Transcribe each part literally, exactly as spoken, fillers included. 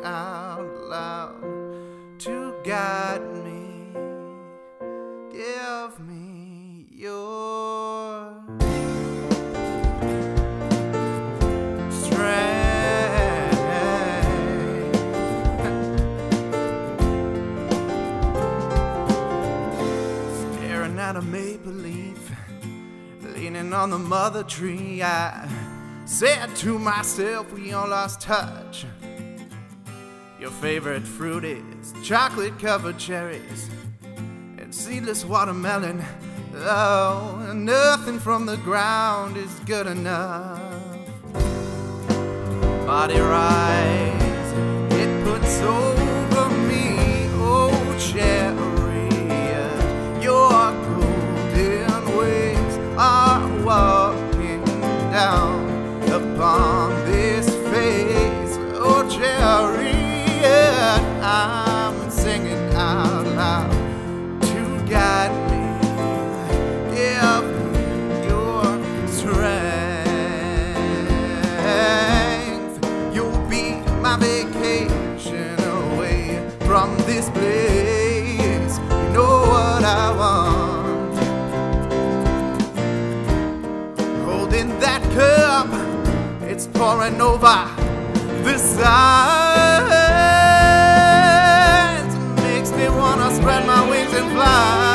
out loud to guide me. Give me your strength. Staring at a maple leaf, leaning on the mother tree, I said to myself, we all lost touch. Your favorite fruit is chocolate-covered cherries and seedless watermelon. Oh, nothing from the ground is good enough. Body rise, it puts over me, oh chariot. Your golden wings are walking down upon this face, oh chariot. I'm singing out loud to guide me. Give me your strength. You'll be my vacation away from this place. You know what I want. Holding that cup, it's pouring over the sides. Makes me wanna spread my wings and fly.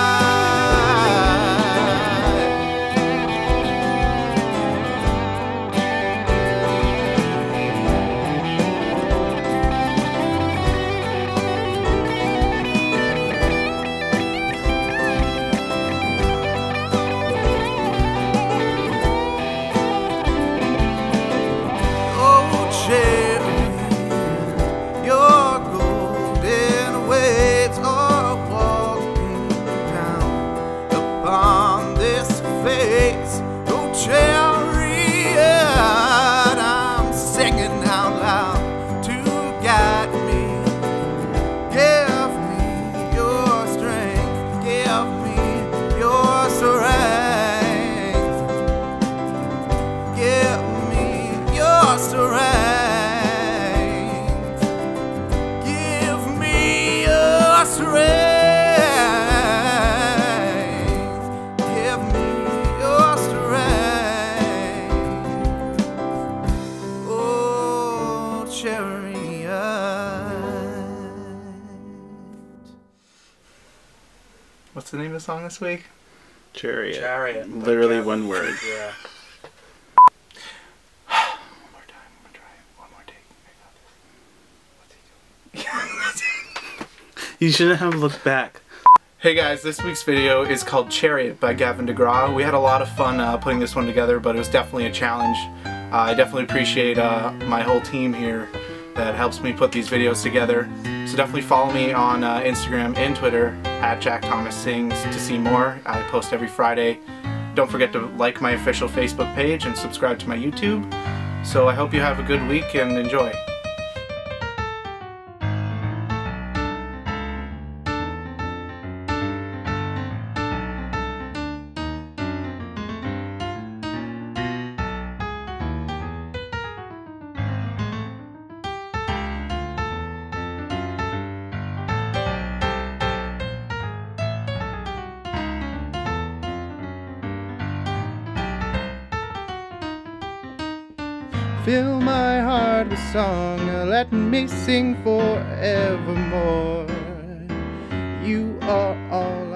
What's the name of the song this week? Chariot. Chariot. Literally one word. Yeah. One more time. I'm gonna try it. One more take. I got this. What's he doing? You shouldn't have looked back. Hey guys, this week's video is called Chariot by Gavin Degraw. We had a lot of fun uh, putting this one together, but it was definitely a challenge. Uh, I definitely appreciate uh, my whole team here that helps me put these videos together. So definitely follow me on uh, Instagram and Twitter at Jack Thomas Sings to see more. I post every Friday. Don't forget to like my official Facebook page and subscribe to my YouTube. So I hope you have a good week and enjoy. Fill my heart with song, let me sing forevermore. You are all